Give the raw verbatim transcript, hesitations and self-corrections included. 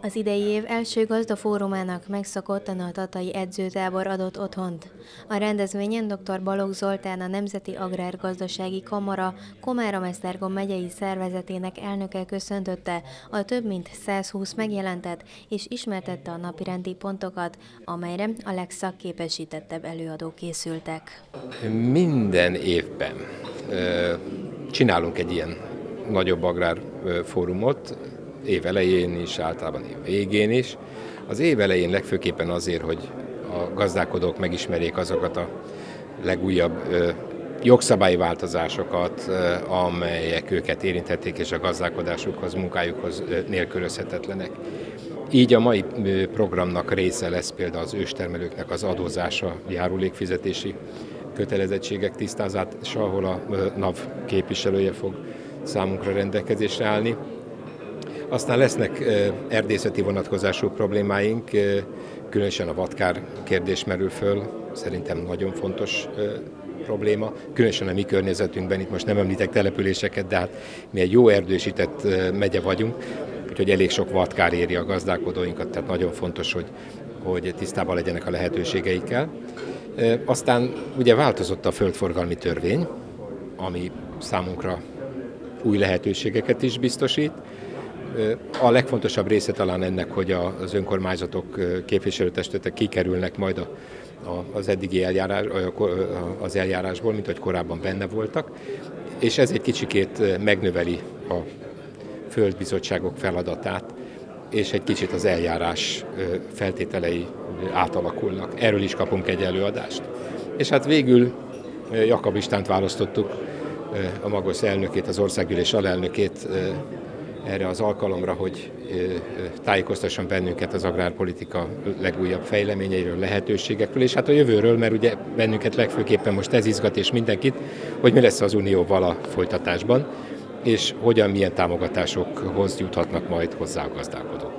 Az idei év első gazdafórumának megszokottan a tatai edzőtábor adott otthont. A rendezvényen dr. Balogh Zoltán, a Nemzeti Agrárgazdasági Kamara Komárom-Esztergom megyei szervezetének elnöke köszöntötte a több mint százhúsz megjelentet és ismertette a napirendi pontokat, amelyre a legszakképesítettebb előadók készültek. Minden évben csinálunk egy ilyen nagyobb agrárfórumot, év elején is, általában év végén is. Az év elején legfőképpen azért, hogy a gazdálkodók megismerjék azokat a legújabb jogszabályi változásokat, amelyek őket érinthették, és a gazdálkodásukhoz, munkájukhoz nélkülözhetetlenek. Így a mai programnak része lesz például az őstermelőknek az adózása, járulékfizetési kötelezettségek tisztázása, ahol a NAV képviselője fog számunkra rendelkezésre állni. Aztán lesznek erdészeti vonatkozású problémáink, különösen a vadkár kérdés merül föl, szerintem nagyon fontos probléma, különösen a mi környezetünkben, itt most nem említek településeket, de hát mi egy jó erdősített megye vagyunk, úgyhogy elég sok vadkár éri a gazdálkodóinkat, tehát nagyon fontos, hogy, hogy tisztában legyenek a lehetőségeikkel. Aztán ugye változott a földforgalmi törvény, ami számunkra új lehetőségeket is biztosít. A legfontosabb része talán ennek, hogy az önkormányzatok, képviselőtestületek kikerülnek majd a, a, az eddigi eljárás, az eljárásból, mint hogy korábban benne voltak, és ez egy kicsikét megnöveli a földbizottságok feladatát, és egy kicsit az eljárás feltételei átalakulnak. Erről is kapunk egy előadást. És hát végül Jakab Istvánt választottuk, a Magosz elnökét, az országgyűlés alelnökét erre az alkalomra, hogy tájékoztasson bennünket az agrárpolitika legújabb fejleményeiről, lehetőségekről, és hát a jövőről, mert ugye bennünket legfőképpen most ez izgat és mindenkit, hogy mi lesz az Unióval a folytatásban, és hogyan, milyen támogatásokhoz juthatnak majd hozzá a gazdálkodók.